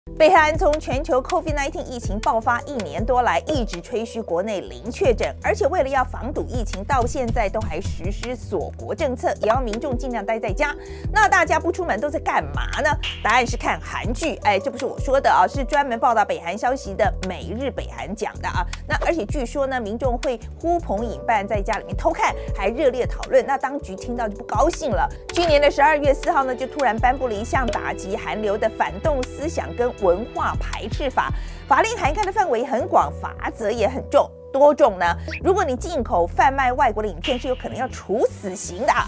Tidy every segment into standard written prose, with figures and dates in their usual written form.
北韩从全球 COVID-19 疫情爆发1年多来，一直吹嘘国内零确诊，而且为了要防堵疫情，到现在都还实施锁国政策，也要民众尽量待在家。那大家不出门都在干嘛呢？答案是看韩剧。这不是我说的啊，是专门报道北韩消息的每日北韩讲的啊。那而且据说呢，民众会呼朋引伴在家里面偷看，还热烈讨论。那当局听到就不高兴了。去年的12月4号呢，就突然颁布了一项打击韩流的反动思想跟文化排斥法，法令涵盖的范围很广，罚则也很重。多重呢？如果你进口贩卖外国的影片，是有可能要处死刑的。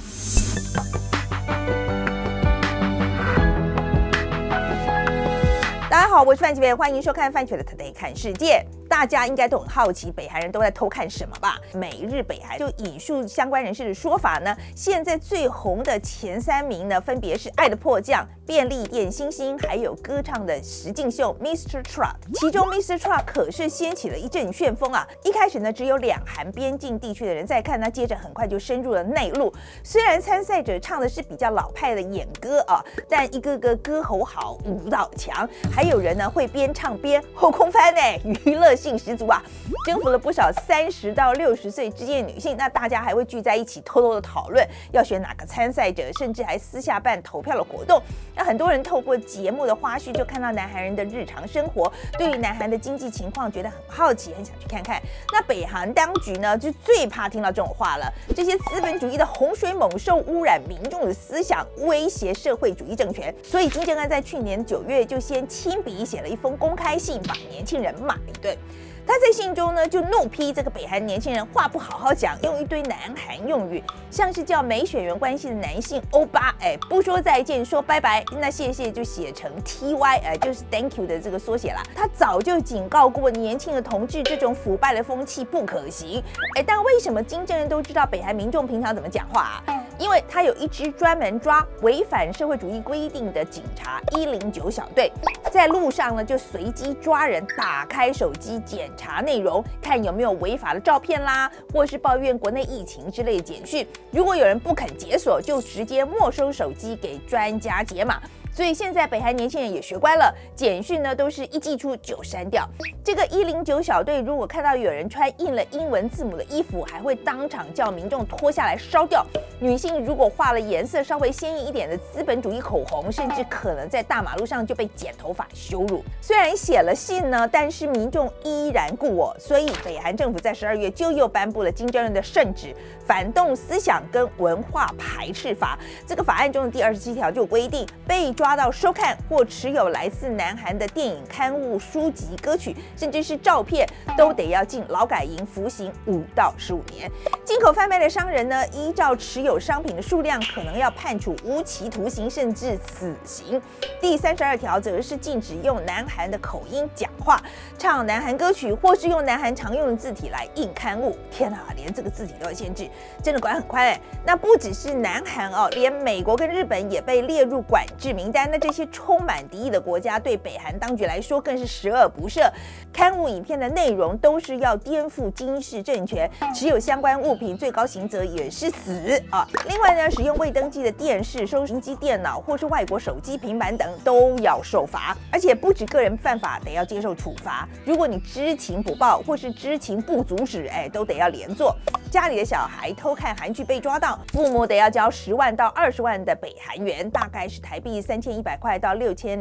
大家好，我是范琪斐，欢迎收看范琪斐的 Today 看世界。大家应该都很好奇，北韩人都在偷看什么吧？每日北韩就引述相关人士的说法呢，现在最红的前3名呢，分别是《爱的迫降》、便利店星星，还有歌唱的实境秀 Mr. Truck。其中 Mr. Truck 可是掀起了一阵旋风啊！一开始呢，只有两韩边境地区的人在看，那接着很快就深入了内陆。虽然参赛者唱的是比较老派的演歌啊，但一个个歌喉好，舞蹈强，还有人呢会边唱边后空翻娱乐性十足啊，征服了不少30到60岁之间的女性。那大家还会聚在一起偷偷的讨论要选哪个参赛者，甚至还私下办投票的活动。那很多人透过节目的花絮就看到南韩人的日常生活，对于南韩的经济情况觉得很好奇，很想去看看。那北韩当局呢，就最怕听到这种话了，这些资本主义的洪水猛兽污染民众的思想，威胁社会主义政权。所以金正恩在去年9月就先亲笔写了一封公开信，把年轻人骂了一顿。他在信中呢，就怒批这个北韩年轻人话不好好讲，用一堆南韩用语，像是叫没血缘关系的男性欧巴，不说再见，说拜拜，那谢谢就写成 TY，就是 Thank you 的这个缩写啦。他早就警告过年轻的同志，这种腐败的风气不可行。但为什么金正恩都知道北韩民众平常怎么讲话啊？因为他有一支专门抓违反社会主义规定的警察109小队，在路上呢就随机抓人，打开手机检查内容，看有没有违法的照片啦，或是抱怨国内疫情之类的简讯。如果有人不肯解锁，就直接没收手机给专家解码。所以现在北韩年轻人也学乖了，简讯呢都是一寄出就删掉。这个109小队如果看到有人穿印了英文字母的衣服，还会当场叫民众脱下来烧掉。女性如果画了颜色稍微鲜艳一点的资本主义口红，甚至可能在大马路上就被剪头发羞辱。虽然写了信呢，但是民众依然故我，所以北韩政府在12月就又颁布了金正恩的圣旨反动思想跟文化排斥法。这个法案中的第27条就规定，被抓到收看或持有来自南韩的电影、刊物、书籍、歌曲，甚至是照片，都得要进劳改营服刑5到15年。进口贩卖的商人呢，依照持有商品的数量，可能要判处无期徒刑甚至死刑。第32条则是禁止用南韩的口音讲话、唱南韩歌曲，或是用南韩常用的字体来印刊物。天哪，连这个字体都要限制，真的管很宽那不只是南韩哦，连美国跟日本也被列入管制名单。那这些充满敌意的国家，对北韩当局来说更是十恶不赦。刊物、影片的内容都是要颠覆金氏政权，持有相关物品最高刑责也是死啊。另外呢，使用未登记的电视、收音机、电脑或是外国手机、平板等都要受罚，而且不止个人犯法，得要接受处罚。如果你知情不报或是知情不阻止，都得要连坐。家里的小孩偷看韩剧被抓到，父母得要交10万到20万的北韩元，大概是台币3100块到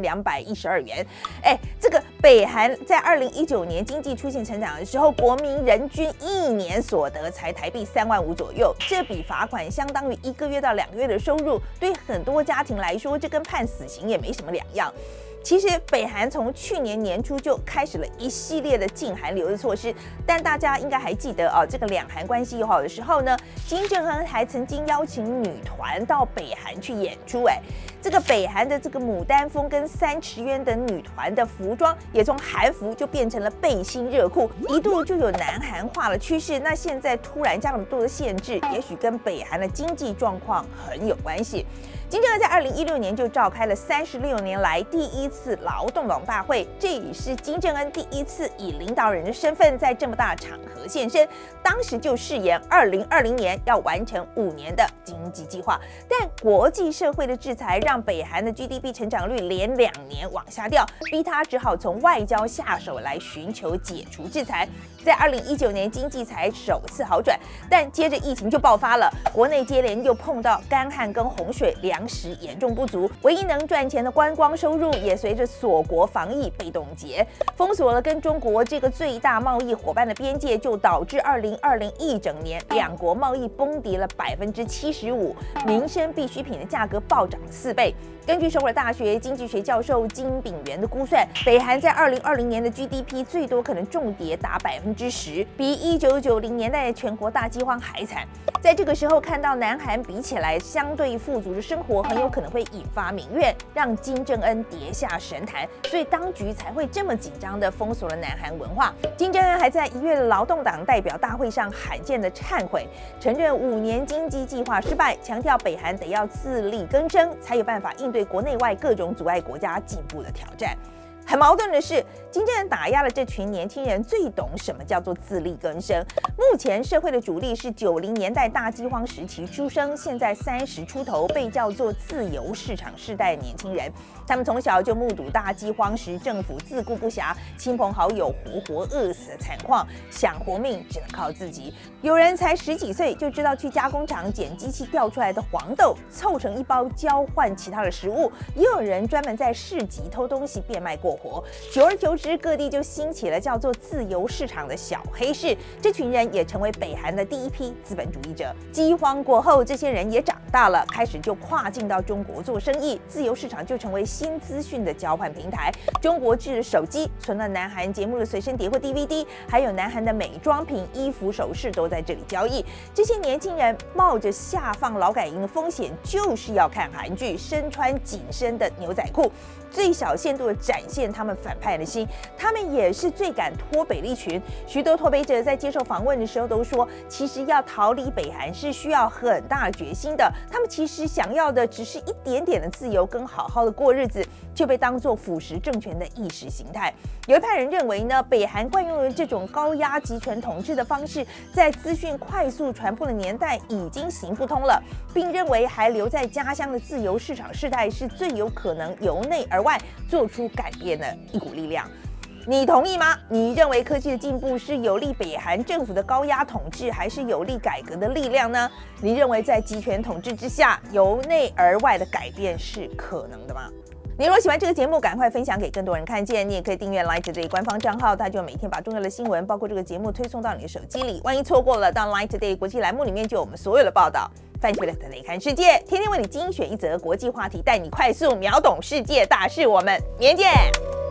6212元。这个北韩在2019年经济出现成长的时候，国民人均1年所得才台币3万5左右，这笔罚款相当于1个月到2个月的收入，对很多家庭来说，这跟判死刑也没什么两样。其实北韩从去年年初就开始了一系列的禁韩流的措施，但大家应该还记得这个两韩关系友好的时候呢，金正恩还曾经邀请女团到北韩去演出。这个北韩的这个牡丹峰跟3池渊等女团的服装也从韩服就变成了背心热裤，一度就有南韩化的趋势。那现在突然这么多的限制，也许跟北韩的经济状况很有关系。 金正恩在2016年就召开了36年来第一次劳动党大会，这也是金正恩第一次以领导人的身份在这么大场合现身。当时就誓言2020年要完成5年的经济计划，但国际社会的制裁让北韩的 GDP 成长率连2年往下掉，逼他只好从外交下手来寻求解除制裁。在2019年经济才首次好转，但接着疫情就爆发了，国内接连又碰到干旱跟洪水，粮食严重不足，唯一能赚钱的观光收入也随着锁国防疫被冻结，封锁了跟中国这个最大贸易伙伴的边界，就导致2020一整年两国贸易崩跌了75%，民生必需品的价格暴涨4倍。根据首尔大学经济学教授金炳元的估算，北韩在2020年的 GDP 最多可能重跌达10%，比1990年代全国大饥荒还惨。在这个时候看到南韩比起来相对富足的生活，很有可能会引发民怨，让金正恩跌下神坛，所以当局才会这么紧张地封锁了南韩文化。金正恩还在1月的劳动党代表大会上罕见的忏悔，承认5年经济计划失败，强调北韩得要自力更生，才有办法应对国内外各种阻碍国家进步的挑战。很矛盾的是，金正恩打压了这群年轻人最懂什么叫做自力更生。目前社会的主力是90年代大饥荒时期出生，现在30出头，被叫做自由市场世代的年轻人。他们从小就目睹大饥荒时政府自顾不暇，亲朋好友活活饿死的惨况，想活命只能靠自己。有人才10几岁就知道去加工厂捡机器掉出来的黄豆，凑成一包交换其他的食物，也有人专门在市集偷东西变卖过活。久而久之，各地就兴起了叫做自由市场的小黑市，这群人也成为北韩的第一批资本主义者。饥荒过后，这些人也长大了，开始就跨境到中国做生意，自由市场就成为新资讯的交换平台。中国制的手机、存了南韩节目的随身碟或 DVD， 还有南韩的美妆品、衣服、首饰都在这里交易。这些年轻人冒着下放劳改营的风险，就是要看韩剧，身穿紧身的牛仔裤，最小限度的展现他们反叛的心。他们也是最敢脱北的一群。许多脱北者在接受访问的时候都说，其实要逃离北韩是需要很大的决心的。他们其实想要的只是一点点的自由跟好好的过日子，却被当作腐蚀政权的意识形态。有一派人认为呢，北韩惯用的这种高压集权统治的方式，在资讯快速传播的年代已经行不通了，并认为还留在家乡的自由市场世代是最有可能由内而外做出改变的一股力量。你同意吗？你认为科技的进步是有利北韩政府的高压统治，还是有利改革的力量呢？你认为在集权统治之下，由内而外的改变是可能的吗？你如果喜欢这个节目，赶快分享给更多人看见。你也可以订阅 Line Today 官方账号，它就每天把重要的新闻，包括这个节目推送到你的手机里。万一错过了，到 Line Today 国际栏目里面就有我们所有的报道。范奇的 Today 看世界，天天为你精选一则国际话题，带你快速秒懂世界大事。我们明天见。